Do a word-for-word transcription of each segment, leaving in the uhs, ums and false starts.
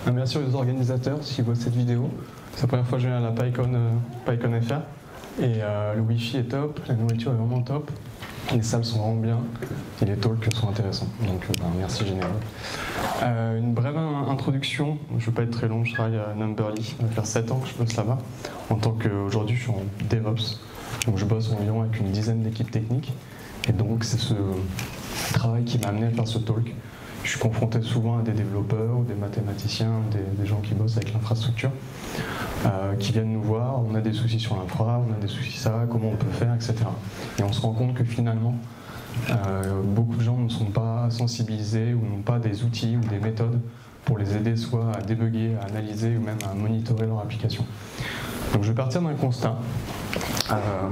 Merci aux organisateurs s'ils voient cette vidéo. C'est la première fois que je viens à la PyCon, euh, PyCon F R. Et euh, le Wi-Fi est top, la nourriture est vraiment top, les salles sont vraiment bien et les talks sont intéressants. Donc euh, ben, merci Général. Euh, une brève introduction, je ne veux pas être très long, je travaille à Numberly, ça va faire sept ans que je bosse là-bas. En tant qu'aujourd'hui je suis en DevOps, donc je bosse environ avec une dizaine d'équipes techniques. Et donc c'est ce travail qui m'a amené à faire ce talk. Je suis confronté souvent à des développeurs ou des mathématiciens, des, des gens qui bossent avec l'infrastructure, euh, qui viennent nous voir, on a des soucis sur l'infra, on a des soucis ça, comment on peut faire, et cetera. Et on se rend compte que finalement, euh, beaucoup de gens ne sont pas sensibilisés ou n'ont pas des outils ou des méthodes pour les aider soit à débugger, à analyser ou même à monitorer leur application. Donc je vais partir d'un constat euh,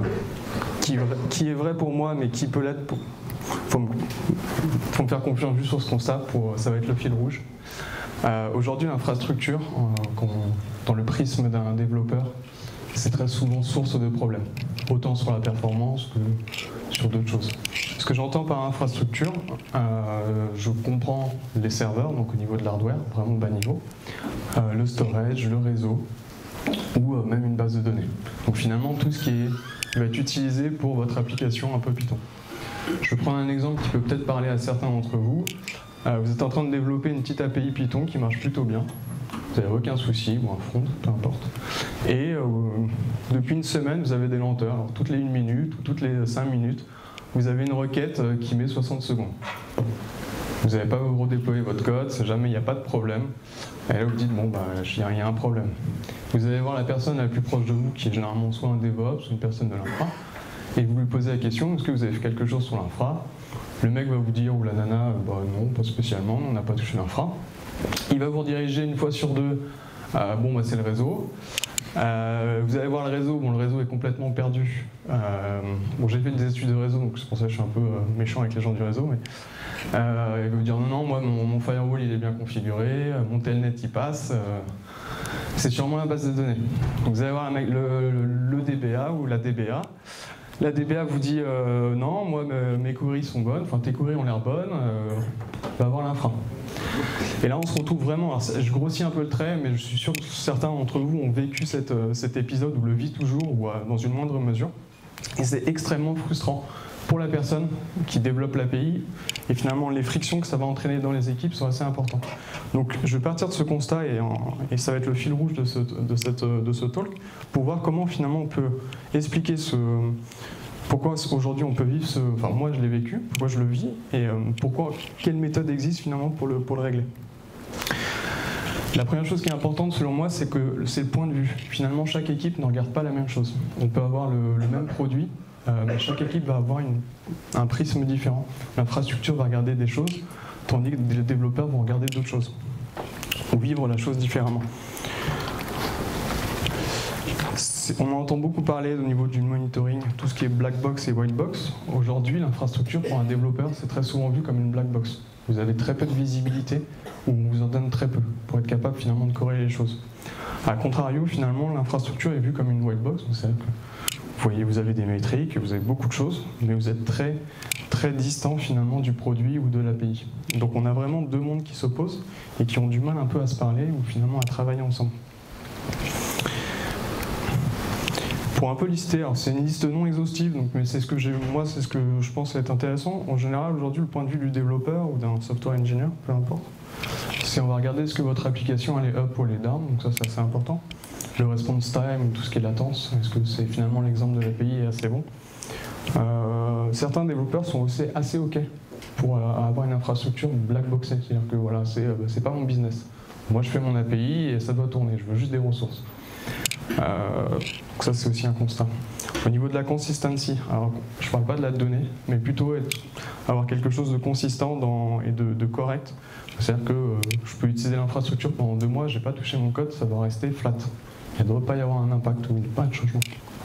qui, qui est vrai pour moi, mais qui peut l'être pour... Il faut, faut me faire confiance juste sur ce constat, pour, ça va être le fil rouge. Euh, Aujourd'hui, l'infrastructure, euh, dans le prisme d'un développeur, c'est très souvent source de problèmes, autant sur la performance que sur d'autres choses. Ce que j'entends par infrastructure, euh, je comprends les serveurs, donc au niveau de l'hardware, vraiment bas niveau, euh, le storage, le réseau, ou euh, même une base de données. Donc finalement, tout ce qui est, va être utilisé pour votre application un peu Python. Je vais prendre un exemple qui peut peut-être parler à certains d'entre vous. Euh, vous êtes en train de développer une petite A P I Python qui marche plutôt bien. Vous n'avez aucun souci, ou un front, peu importe. Et euh, depuis une semaine, vous avez des lenteurs. Alors, toutes les une minute ou toutes les cinq minutes, vous avez une requête qui met soixante secondes. Vous n'avez pas redéployé votre code, jamais il n'y a pas de problème. Et là, vous dites, bon, bah, il y a un problème. Vous allez voir la personne la plus proche de vous, qui est généralement soit un DevOps, ou une personne de l'infra, et vous lui posez la question, est-ce que vous avez fait quelque chose sur l'infra? Le mec va vous dire, ou la nana, bah non, pas spécialement, on n'a pas touché l'infra. Il va vous rediriger une fois sur deux, euh, bon bah c'est le réseau. Euh, vous allez voir le réseau, bon le réseau est complètement perdu. Euh, bon j'ai fait des études de réseau, donc c'est pour ça que je suis un peu euh, méchant avec les gens du réseau, mais euh, il va vous dire non, non, moi mon, mon firewall il est bien configuré, mon telnet il passe. Euh, c'est sûrement la base de données. Donc vous allez voir le, le, le D B A ou la D B A. La D B A vous dit euh, non, moi mes queries sont bonnes, enfin tes queries ont l'air bonnes, euh, va voir l'infra. Et là on se retrouve vraiment, alors, je grossis un peu le trait, mais je suis sûr que certains d'entre vous ont vécu cette, cet épisode ou le vit toujours, ou euh, dans une moindre mesure. Et c'est extrêmement frustrant pour la personne qui développe l'A P I, et finalement les frictions que ça va entraîner dans les équipes sont assez importantes. Donc je vais partir de ce constat, et, en, et ça va être le fil rouge de ce, de, cette, de ce talk, pour voir comment finalement on peut expliquer ce... Pourquoi aujourd'hui on peut vivre ce... Enfin moi je l'ai vécu, pourquoi je le vis, et euh, pourquoi, quelle méthode existe finalement pour le, pour le régler. La première chose qui est importante selon moi, c'est que c'est le point de vue. Finalement chaque équipe ne regarde pas la même chose. On peut avoir le, le même produit, euh, mais chaque équipe va avoir une, un prisme différent. L'infrastructure va regarder des choses, tandis que les développeurs vont regarder d'autres choses, ou vivre la chose différemment. On entend beaucoup parler au niveau du monitoring, tout ce qui est black box et white box. Aujourd'hui, l'infrastructure pour un développeur, c'est très souvent vu comme une black box. Vous avez très peu de visibilité, ou on vous en donne très peu, pour être capable finalement de corréler les choses. A contrario, finalement, l'infrastructure est vue comme une white box. Vous savez que vous voyez, vous avez des métriques, vous avez beaucoup de choses, mais vous êtes très, très distant finalement du produit ou de l'A P I. Donc on a vraiment deux mondes qui s'opposent et qui ont du mal un peu à se parler ou finalement à travailler ensemble. Pour un peu lister, alors c'est une liste non exhaustive, donc, mais c'est ce que j'ai, moi c'est ce que je pense être intéressant. En général, aujourd'hui, le point de vue du développeur ou d'un software engineer, peu importe, c'est on va regarder est-ce que votre application elle est up ou elle est down, donc ça c'est assez important. Le response time, tout ce qui est latence, est-ce que c'est finalement l'exemple de l'A P I est assez bon. Euh, certains développeurs sont aussi assez ok pour euh, avoir une infrastructure black boxée, c'est-à-dire que voilà, c'est euh, c'est pas mon business. Moi je fais mon A P I et ça doit tourner, je veux juste des ressources. Euh, donc ça c'est aussi un constat. Au niveau de la consistency, alors je parle pas de la donnée, mais plutôt être, avoir quelque chose de consistant dans, et de, de correct. C'est-à-dire que euh, je peux utiliser l'infrastructure pendant deux mois, j'ai pas touché mon code, ça doit rester flat. Il ne devrait pas y avoir un impact ou pas de changement.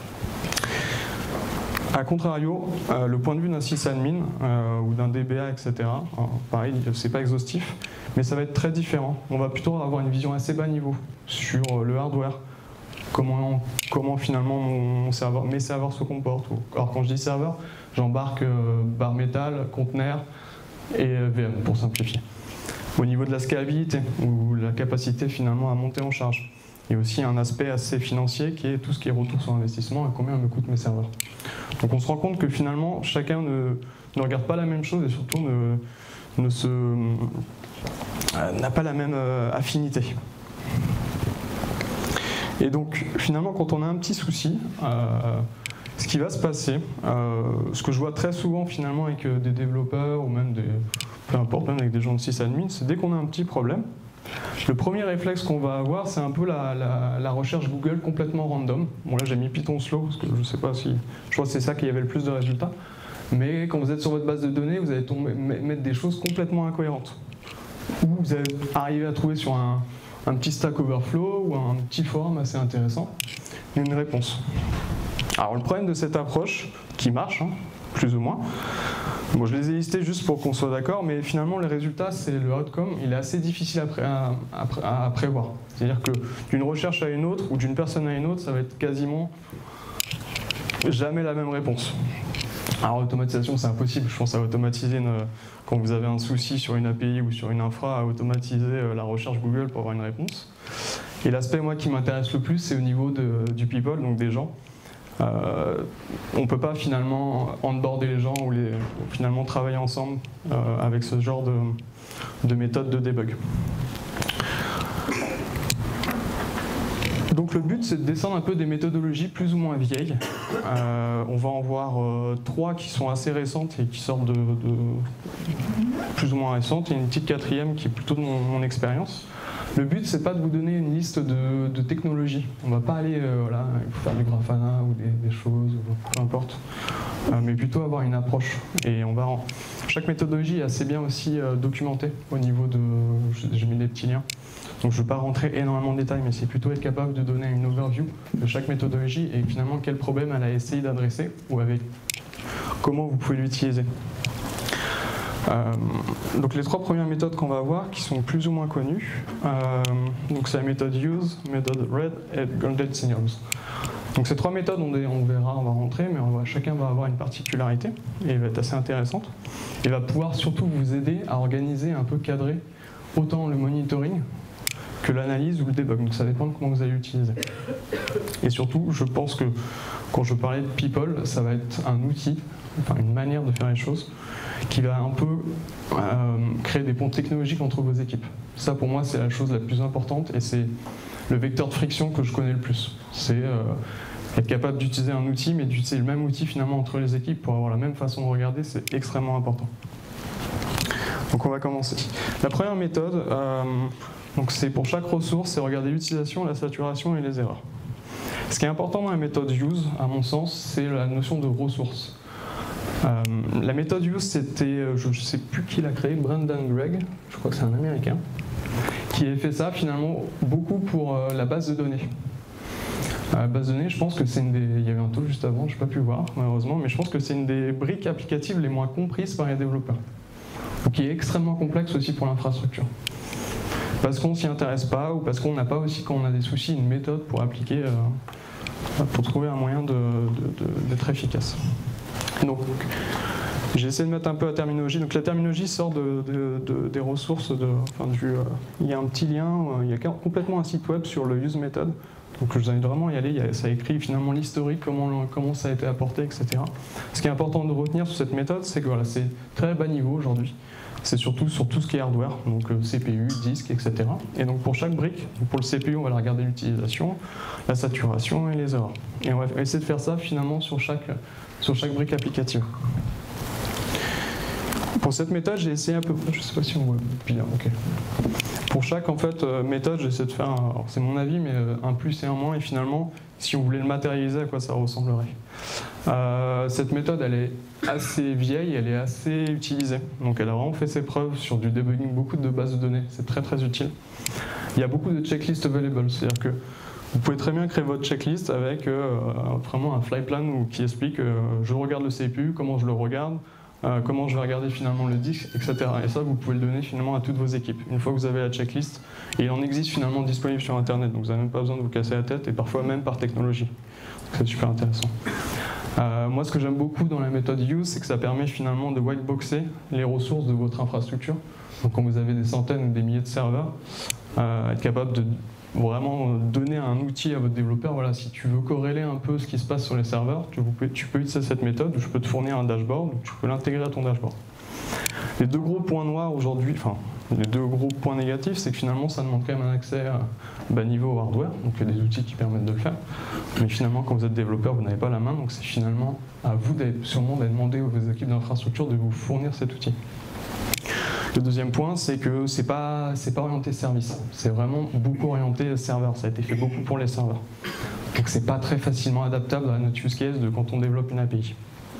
A contrario, euh, le point de vue d'un sysadmin euh, ou d'un D B A, et cetera, alors, pareil, c'est pas exhaustif, mais ça va être très différent. On va plutôt avoir une vision assez bas niveau sur euh, le hardware, comment, comment finalement mon serveur, mes serveurs se comportent. Alors quand je dis serveur, j'embarque euh, bare métal, conteneur et euh, V M pour simplifier. au niveau de la scalabilité, ou la capacité finalement à monter en charge. Il y a aussi un aspect assez financier qui est tout ce qui est retour sur investissement et combien me coûtent mes serveurs. Donc on se rend compte que finalement chacun ne, ne regarde pas la même chose et surtout ne, ne se, euh, n'a pas la même euh, affinité. Et donc finalement quand on a un petit souci, euh, ce qui va se passer, euh, ce que je vois très souvent finalement avec des développeurs ou même des, peu importe, même avec des gens de sysadmin, c'est dès qu'on a un petit problème, le premier réflexe qu'on va avoir, c'est un peu la, la, la recherche Google complètement random. Bon là j'ai mis Python slow parce que je sais pas si, je crois que c'est ça qui avait le plus de résultats. Mais quand vous êtes sur votre base de données, vous allez tomber, mettre des choses complètement incohérentes. Ou vous allez arriver à trouver sur un, un petit Stack Overflow ou un petit forum assez intéressant une réponse. Alors le problème de cette approche, qui marche, hein, plus ou moins, bon, je les ai listés juste pour qu'on soit d'accord, mais finalement les résultats, c'est le outcome, il est assez difficile à, pré à, à, à prévoir. C'est-à-dire que d'une recherche à une autre ou d'une personne à une autre, ça va être quasiment jamais la même réponse. Alors l'automatisation, c'est impossible, je pense à automatiser une, quand vous avez un souci sur une A P I ou sur une infra, à automatiser la recherche Google pour avoir une réponse. Et l'aspect moi qui m'intéresse le plus, c'est au niveau de, du people, donc des gens. Euh, on ne peut pas finalement onboarder les gens ou les, finalement travailler ensemble euh, avec ce genre de, de méthode de debug. Donc le but c'est de descendre un peu des méthodologies plus ou moins vieilles. Euh, on va en voir euh, trois qui sont assez récentes et qui sortent de, de plus ou moins récentes et une petite quatrième qui est plutôt de mon, mon expérience. Le but, c'est pas de vous donner une liste de, de technologies. On va pas aller, euh, voilà, il faut faire du Grafana ou des, des choses, peu importe, euh, mais plutôt avoir une approche. Et on va en... Chaque méthodologie est assez bien aussi euh, documentée au niveau de... J'ai mis des petits liens. Donc je ne vais pas rentrer énormément de détails, mais c'est plutôt être capable de donner une overview de chaque méthodologie et finalement quel problème elle a essayé d'adresser ou avec comment vous pouvez l'utiliser. Euh, donc les trois premières méthodes qu'on va voir, qui sont plus ou moins connues, euh, donc c'est la méthode use, méthode red et golden signals. Donc ces trois méthodes, on, on verra, on va rentrer, mais on va, chacun va avoir une particularité et va être assez intéressante et va pouvoir surtout vous aider à organiser, un peu cadrer autant le monitoring que l'analyse ou le debug. Donc ça dépend de comment vous allez l'utiliser. Et surtout, je pense que quand je parlais de people, ça va être un outil, enfin une manière de faire les choses qui va un peu euh, créer des ponts technologiques entre vos équipes. Ça, pour moi, c'est la chose la plus importante et c'est le vecteur de friction que je connais le plus. C'est euh, être capable d'utiliser un outil, mais d'utiliser le même outil finalement entre les équipes pour avoir la même façon de regarder, c'est extrêmement important. Donc on va commencer. La première méthode, euh, donc c'est pour chaque ressource, c'est regarder l'utilisation, la saturation et les erreurs. Ce qui est important dans la méthode use, à mon sens, c'est la notion de ressources. Euh, la méthode use, c'était, je ne sais plus qui l'a créé, Brendan Gregg, je crois que c'est un Américain, qui a fait ça finalement beaucoup pour euh, la base de données. La base de données, je pense que c'est une des... Il y avait un talk juste avant, je n'ai pas pu voir malheureusement, mais je pense que c'est une des briques applicatives les moins comprises par les développeurs. Donc qui est extrêmement complexe aussi pour l'infrastructure. Parce qu'on ne s'y intéresse pas, ou parce qu'on n'a pas aussi, quand on a des soucis, une méthode pour appliquer, euh, pour trouver un moyen de, de, de, d'être efficace. Donc, j'ai essayé de mettre un peu la terminologie. Donc la terminologie sort de, de, de, des ressources. De, enfin, du, euh, il y a un petit lien, euh, il y a complètement un site web sur le use method. Donc je vous invite vraiment à y aller. Il y a, ça écrit finalement l'historique, comment, comment ça a été apporté, et cetera. Ce qui est important de retenir sur cette méthode, c'est que voilà, c'est très bas niveau aujourd'hui. C'est surtout sur tout ce qui est hardware, donc euh, C P U, disque, et cetera. Et donc pour chaque brique, pour le C P U, on va regarder l'utilisation, la saturation et les erreurs. Et on va essayer de faire ça finalement sur chaque, sur chaque brique applicative. Pour cette méthode, j'ai essayé à peu près, je ne sais pas si on voit bien, ok. Pour chaque en fait, euh, méthode, j'essaie de faire, un, c'est mon avis, mais euh, un plus et un moins, et finalement, si on voulait le matérialiser, à quoi ça ressemblerait. Euh, cette méthode, elle est assez vieille, elle est assez utilisée. Donc elle a vraiment fait ses preuves sur du debugging, beaucoup de bases de données, c'est très très utile. Il y a beaucoup de checklists available, c'est-à-dire que vous pouvez très bien créer votre checklist avec euh, vraiment un fly plan où, qui explique euh, je regarde le C P U, comment je le regarde, euh, comment je vais regarder finalement le disque, et cetera. Et ça, vous pouvez le donner finalement à toutes vos équipes. Une fois que vous avez la checklist, et il en existe finalement disponible sur Internet, donc vous n'avez même pas besoin de vous casser la tête, et parfois même par technologie. C'est super intéressant. Euh, moi, ce que j'aime beaucoup dans la méthode use, c'est que ça permet finalement de whiteboxer les ressources de votre infrastructure Donc quand vous avez des centaines ou des milliers de serveurs, euh, être capable de vraiment donner un outil à votre développeur. Voilà, si tu veux corréler un peu ce qui se passe sur les serveurs, tu peux, tu peux utiliser cette méthode, où je peux te fournir un dashboard, où tu peux l'intégrer à ton dashboard. Les deux gros points noirs aujourd'hui, enfin les deux gros points négatifs, c'est que finalement ça demande quand même un accès à bas niveau au hardware, donc il y a des outils qui permettent de le faire. Mais finalement quand vous êtes développeur, vous n'avez pas la main, donc c'est finalement à vous sûrement d'aller demander aux équipes d'infrastructure de vous fournir cet outil. Le deuxième point, c'est que c'est pas, c'est pas orienté service, c'est vraiment beaucoup orienté serveur, ça a été fait beaucoup pour les serveurs. Donc c'est pas très facilement adaptable à notre use case de quand on développe une A P I.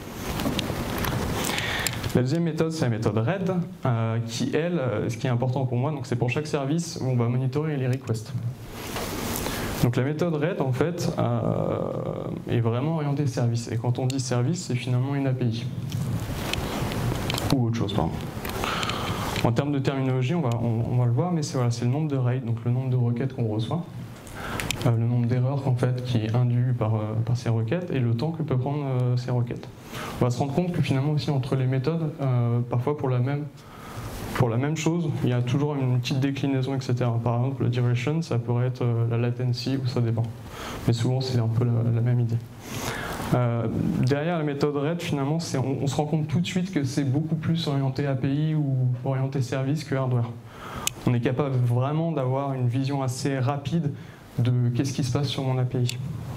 La deuxième méthode, c'est la méthode RED, euh, qui elle, ce qui est important pour moi, donc c'est pour chaque service où on va monitorer les requests. Donc la méthode RED, en fait, euh, est vraiment orientée service. Et quand on dit service, c'est finalement une A P I. Ou autre chose, pardon. En termes de terminologie, on va, on, on va le voir, mais c'est voilà, c'est le nombre de raids, donc le nombre de requêtes qu'on reçoit, euh, le nombre d'erreurs en fait, qui est induit par, euh, par ces requêtes, et le temps que peut prendre euh, ces requêtes. On va se rendre compte que finalement aussi entre les méthodes, euh, parfois pour la, même, pour la même chose, il y a toujours une petite déclinaison, et cetera. Par exemple, le duration, ça pourrait être euh, la latency, ou ça dépend. Mais souvent, c'est un peu la, la même idée. Euh, derrière la méthode RED, finalement, on, on se rend compte tout de suite que c'est beaucoup plus orienté A P I ou orienté service que hardware. On est capable vraiment d'avoir une vision assez rapide de qu'est-ce qui se passe sur mon A P I.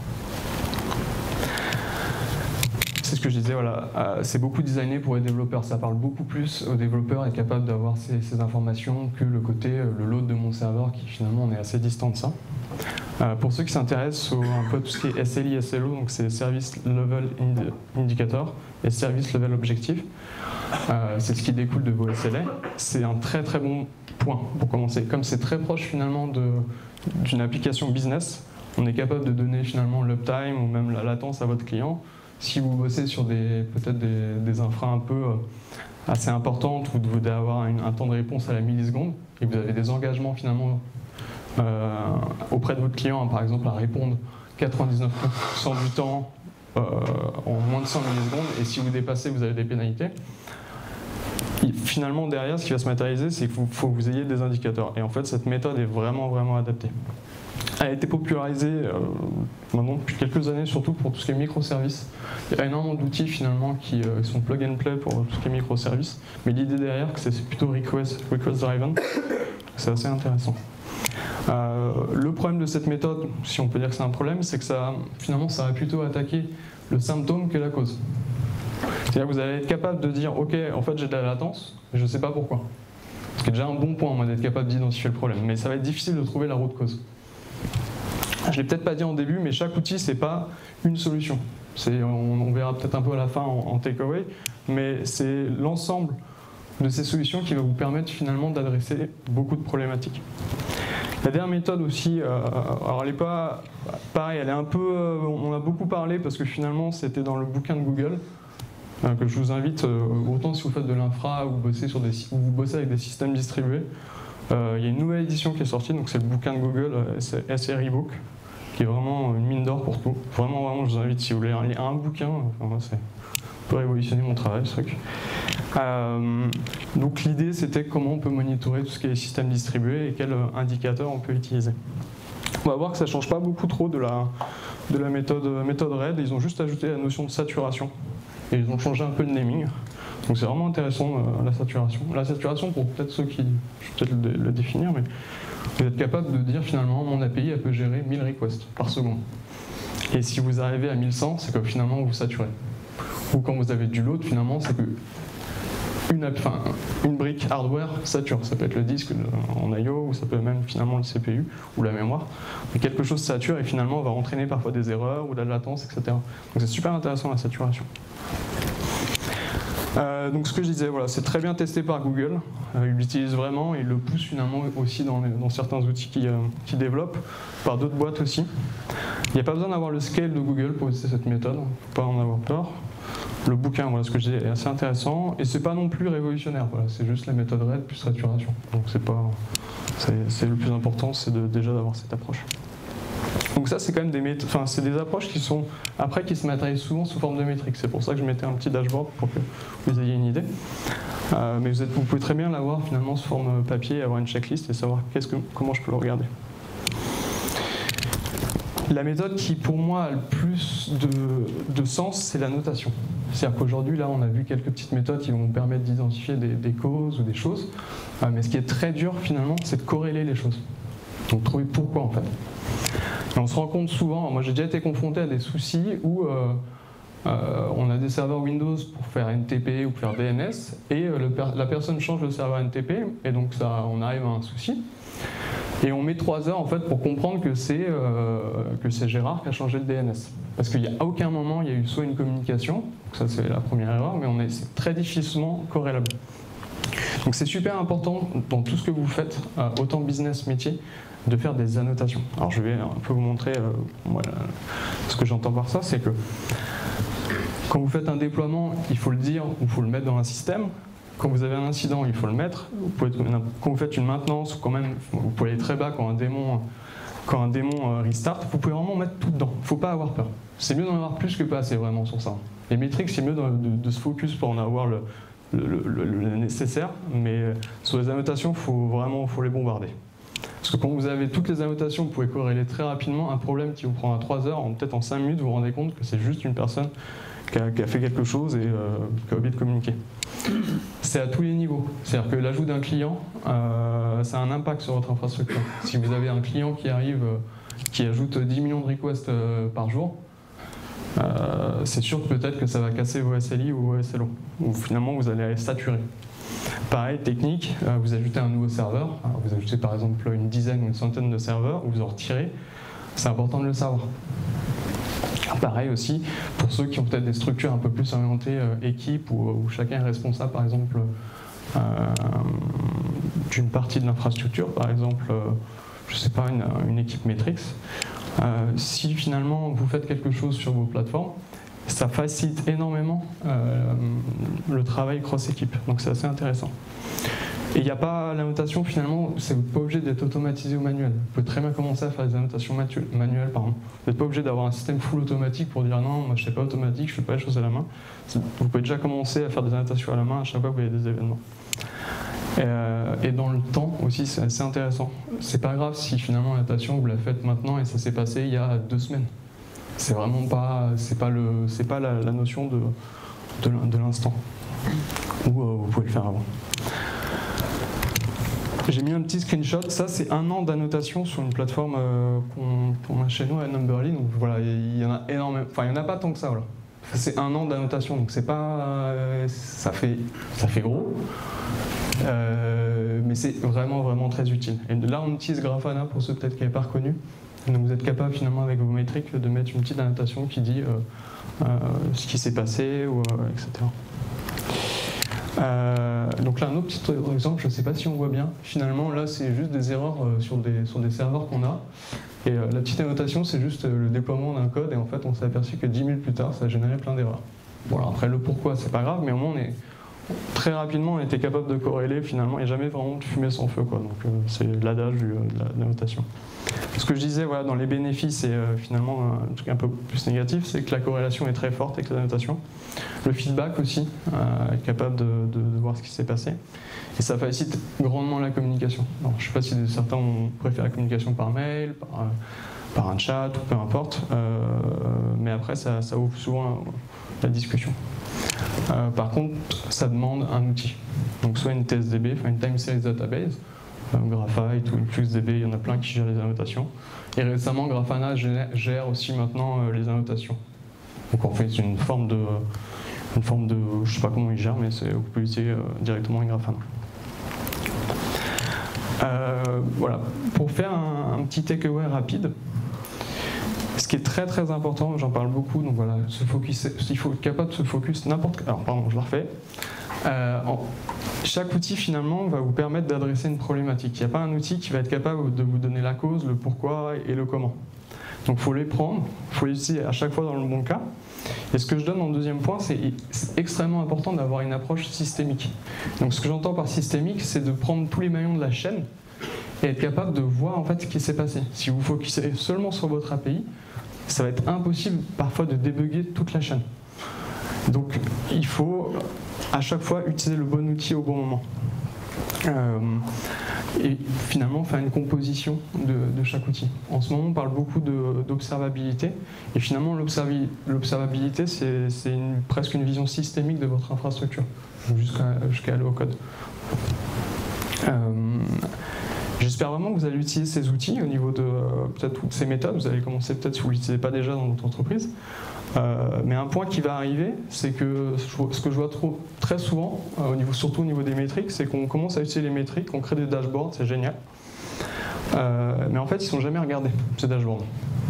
C'est ce que je disais, voilà, euh, c'est beaucoup designé pour les développeurs, ça parle beaucoup plus aux développeurs, être capable d'avoir ces, ces informations que le côté, le load de mon serveur qui finalement on est assez distant de ça. Euh, pour ceux qui s'intéressent au un peu tout ce qui est S L I, S L O, donc c'est Service Level Indicator et Service Level Objective, euh, c'est ce qui découle de vos S L A. C'est un très très bon point pour commencer. Comme c'est très proche finalement d'une application business, on est capable de donner finalement l'uptime ou même la latence à votre client. Si vous bossez sur des peut-être des, des infras un peu euh, assez importantes où vous devez avoir une, un temps de réponse à la milliseconde et vous avez des engagements finalement euh, auprès de votre client, hein, par exemple à répondre quatre-vingt-dix-neuf pour cent du temps euh, en moins de cent millisecondes, et si vous dépassez, vous avez des pénalités. Et finalement, derrière, ce qui va se matérialiser, c'est qu'il faut, faut que vous ayez des indicateurs. Et en fait, cette méthode est vraiment, vraiment adaptée. Elle a été popularisée euh, maintenant depuis quelques années, surtout pour tout ce qui est microservices. Il y a énormément d'outils finalement qui euh, sont plug and play pour tout ce qui est microservices. Mais l'idée derrière, c'est plutôt request, request driven. C'est assez intéressant. Euh, le problème de cette méthode, si on peut dire que c'est un problème, c'est que ça, finalement, ça va plutôt attaquer le symptôme que la cause. C'est-à-dire que vous allez être capable de dire, ok, en fait j'ai de la latence, mais je ne sais pas pourquoi. Ce qui est déjà un bon point, moi, d'être capable d'identifier le problème. Mais ça va être difficile de trouver la root cause. Je ne l'ai peut-être pas dit en début, mais chaque outil, ce n'est pas une solution. On, on verra peut-être un peu à la fin en, en takeaway, mais c'est l'ensemble de ces solutions qui va vous permettre finalement d'adresser beaucoup de problématiques. La dernière méthode aussi, euh, alors elle n'est pas pareil, elle est un peu, euh, on en a beaucoup parlé parce que finalement c'était dans le bouquin de Google, euh, que je vous invite, euh, autant si vous faites de l'infra ou vous bossez, sur des, ou vous bossez avec des systèmes distribués. Euh, il y a une nouvelle édition qui est sortie, donc c'est le bouquin de Google, euh, c'est S R E-Book, qui est vraiment une mine d'or pour tout. Vraiment, vraiment, je vous invite, si vous voulez lire un bouquin, enfin, moi, c'est peut révolutionner mon travail, ce truc. Euh, donc l'idée, c'était comment on peut monitorer tout ce qui est système distribué et quels indicateurs on peut utiliser. On va voir que ça ne change pas beaucoup trop de la, de la méthode, méthode RED. Ils ont juste ajouté la notion de saturation et ils ont changé un peu le naming. Donc c'est vraiment intéressant, euh, la saturation. La saturation, pour peut-être ceux qui, je vais peut-être le, le définir, mais vous êtes capable de dire finalement mon A P I elle peut gérer mille requests par seconde. Et si vous arrivez à mille cent, c'est que finalement vous saturez. Ou quand vous avez du load, finalement, c'est que une, enfin, une brique hardware sature. Ça peut être le disque en I O, ou ça peut même finalement le C P U ou la mémoire. Mais quelque chose sature et finalement va entraîner parfois des erreurs ou de la latence, et cetera. Donc c'est super intéressant la saturation. Euh, donc ce que je disais, voilà, c'est très bien testé par Google. Euh, ils l'utilisent vraiment et ils le poussent finalement aussi dans, les, dans certains outils qu'ils euh, qui développent, par d'autres boîtes aussi. Il n'y a pas besoin d'avoir le scale de Google pour utiliser cette méthode, il ne faut pas en avoir peur. Le bouquin, voilà, ce que je disais, est assez intéressant et c'est pas non plus révolutionnaire. Voilà, c'est juste la méthode RED plus saturation. Donc c'est pas, c'est le plus important, c'est de, déjà d'avoir cette approche. Donc ça, c'est quand même des, méthodes, enfin, c'est des approches qui sont après qui se matérialisent souvent sous forme de métriques. C'est pour ça que je mettais un petit dashboard pour que vous ayez une idée. Euh, mais vous, êtes, vous pouvez très bien l'avoir finalement sous forme papier, avoir une checklist et savoir qu'est-ce que, comment je peux le regarder. La méthode qui pour moi a le plus de, de sens, c'est la notation. C'est-à-dire qu'aujourd'hui, là, on a vu quelques petites méthodes qui vont nous permettre d'identifier des, des causes ou des choses. Euh, mais ce qui est très dur finalement, c'est de corréler les choses. Donc trouver pourquoi en fait. Et on se rend compte souvent, moi j'ai déjà été confronté à des soucis où euh, euh, on a des serveurs Windows pour faire N T P ou pour faire D N S et euh, le per la personne change le serveur N T P et donc ça, on arrive à un souci. Et on met trois heures en fait pour comprendre que c'est euh, que c'est Gérard qui a changé le D N S. Parce qu'il n'y a aucun moment il y a eu soit une communication, donc ça c'est la première erreur, mais on est, c'est très difficilement corrélable. Donc c'est super important dans tout ce que vous faites, euh, autant business, métier, de faire des annotations. Alors je vais un peu vous montrer euh, voilà, ce que j'entends par ça, c'est que quand vous faites un déploiement, il faut le dire ou il faut le mettre dans un système. Quand vous avez un incident, il faut le mettre. Vous pouvez, quand vous faites une maintenance, ou quand même, vous pouvez aller très bas quand un démon, quand un démon restart, vous pouvez vraiment mettre tout dedans. Il ne faut pas avoir peur. C'est mieux d'en avoir plus que pas assez vraiment sur ça. Les métriques, c'est mieux de, de, de se focus pour en avoir le, le, le, le, le nécessaire, mais sur les annotations, il faut vraiment faut les bombarder. Parce que quand vous avez toutes les annotations, vous pouvez corréler très rapidement un problème qui vous prendra trois heures, peut-être en cinq minutes, vous vous rendez compte que c'est juste une personne qui a, qui a fait quelque chose et euh, qui a oublié de communiquer. C'est à tous les niveaux. C'est-à-dire que l'ajout d'un client, euh, ça a un impact sur votre infrastructure. Si vous avez un client qui arrive, euh, qui ajoute dix millions de requests euh, par jour, euh, c'est sûr que peut-être que ça va casser vos S L I ou vos S L O, ou finalement vous allez saturer. Pareil, technique, euh, vous ajoutez un nouveau serveur, alors vous ajoutez par exemple une dizaine ou une centaine de serveurs, ou vous en retirez, c'est important de le savoir. Pareil aussi, pour ceux qui ont peut-être des structures un peu plus orientées euh, équipe, où, où chacun est responsable par exemple euh, d'une partie de l'infrastructure, par exemple, euh, je ne sais pas, une, une équipe Matrix, euh, si finalement vous faites quelque chose sur vos plateformes, ça facilite énormément euh, le travail cross-équipe, donc c'est assez intéressant. Et il n'y a pas l'annotation finalement, c'est pas obligé d'être automatisé ou manuel. Vous pouvez très bien commencer à faire des annotations manuelles, pardon. Vous n'êtes pas obligé d'avoir un système full automatique pour dire non, moi je ne fais pas automatique, je ne fais pas les choses à la main. Vous pouvez déjà commencer à faire des annotations à la main à chaque fois que vous avez des événements. Et, euh, et dans le temps aussi, c'est assez intéressant. C'est pas grave si finalement l'annotation vous la faites maintenant et ça s'est passé il y a deux semaines. C'est vraiment pas, c'est pas le, c'est pas la, la notion de, de l'instant. Ou euh, vous pouvez le faire avant. J'ai mis un petit screenshot, ça c'est un an d'annotation sur une plateforme euh, qu'on qu'on a chez nous à Numberly, donc voilà, il y en a énormément, enfin il n'y en a pas tant que ça, voilà. C'est un an d'annotation, donc c'est pas, euh, ça fait, ça fait gros, euh, mais c'est vraiment vraiment très utile. Et là on utilise Grafana pour ceux peut-être qui n'avaient pas reconnu, donc vous êtes capable finalement avec vos métriques de mettre une petite annotation qui dit euh, euh, ce qui s'est passé, ou, euh, et cetera. Euh, donc là un autre petit exemple, je ne sais pas si on voit bien, finalement là c'est juste des erreurs euh, sur, des, sur des serveurs qu'on a, et euh, la petite annotation c'est juste euh, le déploiement d'un code, et en fait on s'est aperçu que dix minutes plus tard ça a généré plein d'erreurs. Bon alors après le pourquoi c'est pas grave, mais au moins on est très rapidement on était capable de corréler finalement, et jamais vraiment de fumer sans feu quoi, donc euh, c'est l'adage de la notation. Ce que je disais voilà, dans les bénéfices et euh, finalement un truc un peu plus négatif, c'est que la corrélation est très forte avec la notation. Le feedback aussi, euh, être capable de, de, de voir ce qui s'est passé. Et ça facilite grandement la communication. Alors, je ne sais pas si certains ont préféré la communication par mail, par, euh, par un chat, ou peu importe, euh, mais après ça, ça ouvre souvent la discussion. Euh, par contre, ça demande un outil. Donc soit une T S D B, enfin une Time Series Database, Graphite ou InfluxDB, il y en a plein qui gèrent les annotations. Et récemment, Grafana gère aussi maintenant euh, les annotations. Donc en fait, c'est une forme de, une forme de, je ne sais pas comment ils gèrent, mais vous pouvez l'utiliser euh, directement avec Grafana. Euh, voilà, pour faire un, un petit takeaway rapide, ce qui est très très important, j'en parle beaucoup, donc voilà, se focus, il faut être capable de se focus n'importe quel. Alors pardon, je la refais. Euh, en, chaque outil finalement va vous permettre d'adresser une problématique. Il n'y a pas un outil qui va être capable de vous donner la cause, le pourquoi et le comment. Donc il faut les prendre, il faut les utiliser à chaque fois dans le bon cas. Et ce que je donne en deuxième point, c'est extrêmement important d'avoir une approche systémique. Donc ce que j'entends par systémique, c'est de prendre tous les maillons de la chaîne et être capable de voir en fait ce qui s'est passé. Si vous focussez seulement sur votre A P I, ça va être impossible parfois de débugger toute la chaîne. Donc il faut à chaque fois utiliser le bon outil au bon moment. Euh, et finalement faire une composition de, de chaque outil. En ce moment on parle beaucoup d'observabilité et finalement l'observabilité c'est presque une vision systémique de votre infrastructure jusqu'à jusqu'à aller au code. Euh, J'espère vraiment que vous allez utiliser ces outils au niveau de euh, peut-être toutes ces méthodes. Vous allez commencer peut-être si vous ne l'utilisez pas déjà dans votre entreprise. Euh, mais un point qui va arriver, c'est que ce que je vois trop, très souvent, euh, au niveau, surtout au niveau des métriques, c'est qu'on commence à utiliser les métriques, on crée des dashboards, c'est génial. Euh, mais en fait, ils ne sont jamais regardés, ces dashboards.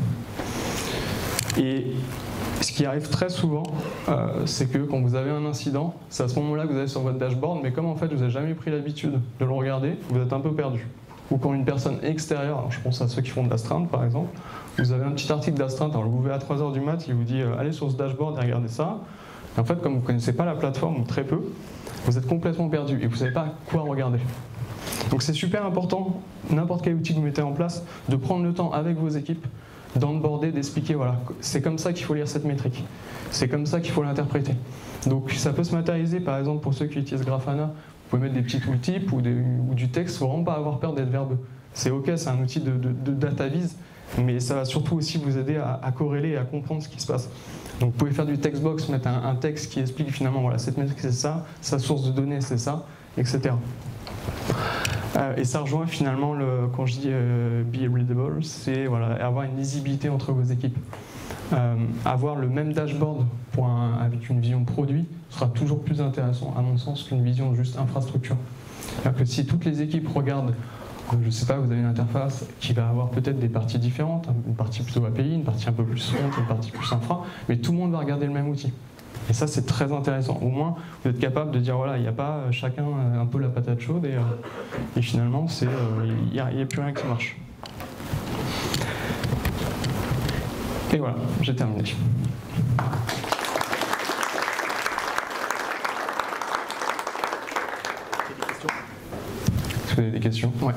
Et ce qui arrive très souvent, euh, c'est que quand vous avez un incident, c'est à ce moment-là que vous allez sur votre dashboard, mais comme en fait vous n'avez jamais pris l'habitude de le regarder, vous êtes un peu perdu. Ou quand une personne extérieure, alors je pense à ceux qui font de l'astreinte par exemple, vous avez un petit article d'astreinte, alors vous ouvrez à trois heures du mat, il vous dit euh, allez sur ce dashboard et regardez ça. Et en fait, comme vous ne connaissez pas la plateforme, ou très peu, vous êtes complètement perdu et vous ne savez pas quoi regarder. Donc c'est super important, n'importe quel outil que vous mettez en place, de prendre le temps avec vos équipes, d'onboarder, d'expliquer, voilà, c'est comme ça qu'il faut lire cette métrique, c'est comme ça qu'il faut l'interpréter. Donc ça peut se matérialiser, par exemple pour ceux qui utilisent Grafana, vous pouvez mettre des petits tooltips ou, des, ou du texte, il ne faut vraiment pas avoir peur d'être verbeux. C'est ok, c'est un outil de, de, de data viz, mais ça va surtout aussi vous aider à, à corréler et à comprendre ce qui se passe. Donc vous pouvez faire du textbox, mettre un, un texte qui explique finalement, voilà, cette métrique c'est ça, sa source de données c'est ça, et cetera. Euh, et ça rejoint finalement, le, quand je dis euh, be readable, c'est voilà, avoir une lisibilité entre vos équipes. Euh, avoir le même dashboard pour un, avec une vision produit sera toujours plus intéressant, à mon sens, qu'une vision juste infrastructure. C'est-à-dire que si toutes les équipes regardent, euh, je ne sais pas, vous avez une interface qui va avoir peut-être des parties différentes, une partie plutôt A P I, une partie un peu plus front, une partie plus infra, mais tout le monde va regarder le même outil. Et ça, c'est très intéressant. Au moins, vous êtes capable de dire, voilà, il n'y a pas chacun un peu la patate chaude, et, euh, et finalement, il n'y a, a plus rien qui marche. Et voilà, j'ai terminé. Est-ce que vous avez des questions? Ouais.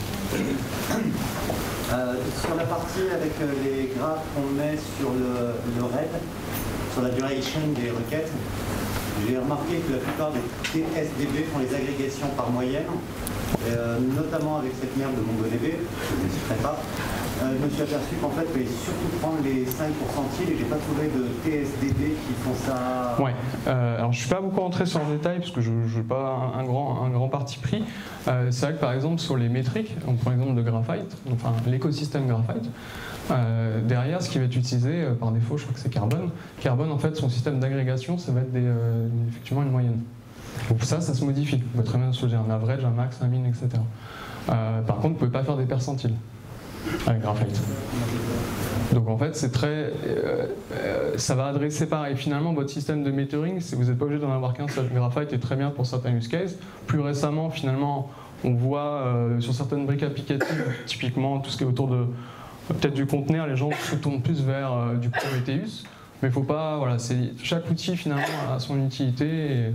Euh, sur la partie avec les graphes qu'on met sur le, le RAID, sur la duration des requêtes, j'ai remarqué que la plupart des T S D B font les agrégations par moyenne, euh, notamment avec cette merde de MongoDB, je ne citerai pas. Euh, je me suis aperçu qu'en fait, il fallait surtout prendre les cinq pourcentiles et j'ai pas trouvé de T S D B qui font ça. Ouais, euh, alors je ne suis pas beaucoup rentré sur le détail parce que je n'ai pas un, un, grand, un grand parti pris. Euh, c'est vrai que par exemple, sur les métriques, on prend l'exemple de Graphite, enfin l'écosystème Graphite. Euh, derrière, ce qui va être utilisé euh, par défaut, je crois que c'est Carbone. Carbone, en fait, son système d'agrégation, ça va être des, euh, effectivement une moyenne. Donc ça, ça se modifie. Vous pouvez très bien choisir un average, un max, un min, et cetera. Euh, par contre, vous ne pouvez pas faire des percentiles avec Graphite. Donc en fait, c'est très, euh, euh, ça va adresser pareil. Finalement, votre système de metering, vous n'êtes pas obligé d'en avoir qu'un seul. Graphite est très bien pour certains use cases. Plus récemment, finalement, on voit euh, sur certaines briques applicatives, typiquement tout ce qui est autour de peut-être du conteneur, les gens se tournent plus vers euh, du Prometheus, mais il faut pas, voilà, chaque outil finalement a son utilité et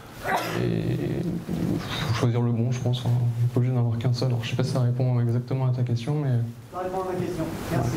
il faut choisir le bon, je pense. On n'est pas obligé d'en avoir qu'un seul. Alors, je ne sais pas si ça répond exactement à ta question, mais... Ça répond à ma question, merci.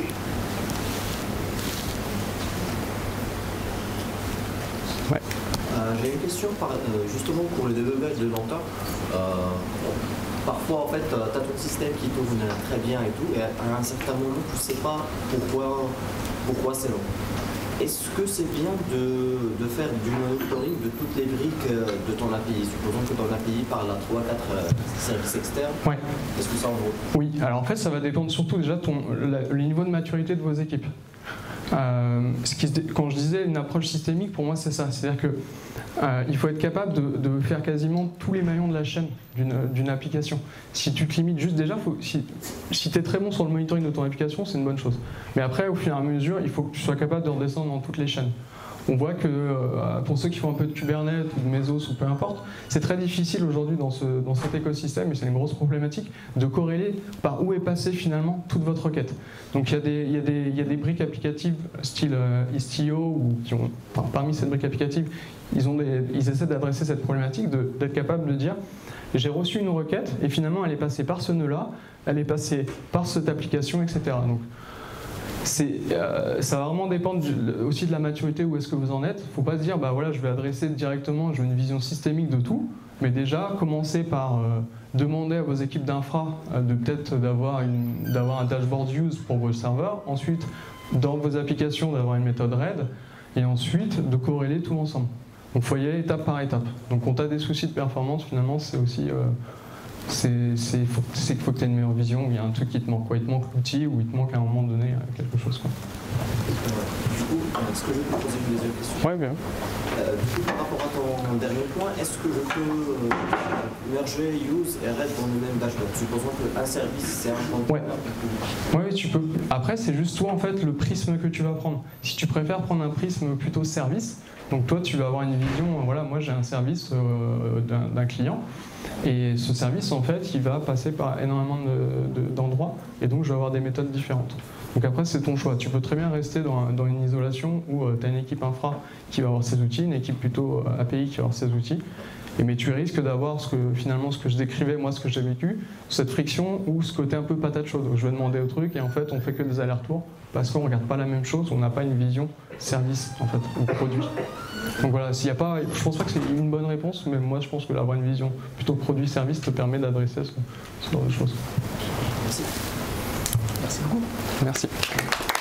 Ouais. Euh, J'ai une question par, euh, justement pour le développement de longtemps. Euh, Parfois, en fait, tu as ton système qui tourne très bien et tout, et à un certain moment, tu ne sais pas pourquoi, pourquoi c'est long. Est-ce que c'est bien de, de faire du monitoring de toutes les briques de ton A P I? Supposons que ton A P I parle à trois quatre services externes. Ouais. Est-ce que ça en vaut? Oui, alors en fait, ça va dépendre surtout déjà de ton, la, le niveau de maturité de vos équipes. Euh, ce qui, quand je disais une approche systémique, pour moi c'est ça, c'est-à-dire que euh, il faut être capable de, de faire quasiment tous les maillons de la chaîne d'une application. Si tu te limites juste déjà, faut, si, si tu es très bon sur le monitoring de ton application, c'est une bonne chose. Mais après, au fur et à mesure, il faut que tu sois capable de redescendre dans toutes les chaînes. On voit que euh, pour ceux qui font un peu de Kubernetes ou de Mesos ou peu importe, c'est très difficile aujourd'hui dans, ce, dans cet écosystème, et c'est une grosse problématique, de corréler par où est passée finalement toute votre requête. Donc il y a des, il y a des, il y a des briques applicatives style euh, Istio, ou qui ont, enfin, parmi ces briques applicatives, ils, ont des, ils essaient d'adresser cette problématique, d'être capable de dire j'ai reçu une requête et finalement elle est passée par ce nœud-là, elle est passée par cette application, et cetera. Donc, euh, ça va vraiment dépendre du, aussi de la maturité, où est-ce que vous en êtes. Il ne faut pas se dire, bah voilà, je vais adresser directement, je veux une vision systémique de tout, mais déjà, commencez par euh, demander à vos équipes d'infra euh, de peut-être d'avoir un dashboard use pour vos serveurs, ensuite, dans vos applications, d'avoir une méthode RAID, et ensuite, de corréler tout ensemble. Donc, il faut y aller étape par étape. Donc, quand tu as des soucis de performance, finalement, c'est aussi... Euh, c'est qu'il faut, faut que tu aies une meilleure vision, il y a un truc qui te manque, quoi. Il te manque l'outil ou il te manque à un moment donné quelque chose, quoi. Du coup, est-ce que je peux poser une deuxième question? Oui, bien. Euh, du coup, par rapport à ton dernier point, est-ce que je peux euh, merger use et RAID dans le même dashboard? Supposons qu'un service, c'est un point. Ouais. Oui, tu peux. Après, c'est juste toi, en fait, le prisme que tu vas prendre. Si tu préfères prendre un prisme plutôt service, donc toi, tu vas avoir une vision, voilà, moi j'ai un service euh, d'un client, et ce service, en fait, il va passer par énormément d'endroits, de, de, et donc je vais avoir des méthodes différentes. Donc après, c'est ton choix. Tu peux très bien rester dans, dans une isolation où euh, tu as une équipe infra qui va avoir ses outils, une équipe plutôt A P I qui va avoir ses outils, et, mais tu risques d'avoir ce que, finalement ce que je décrivais, moi, ce que j'ai vécu, cette friction ou ce côté un peu patate chaude, où je vais demander au truc, et en fait, on fait que des allers-retours, parce qu'on ne regarde pas la même chose, on n'a pas une vision service, en fait, ou produit. Donc voilà, s'il y a pas, je pense pas que c'est une bonne réponse, mais moi je pense que d'avoir une vision plutôt produit-service te permet d'adresser ce, ce genre de choses. Merci. Merci beaucoup. Merci.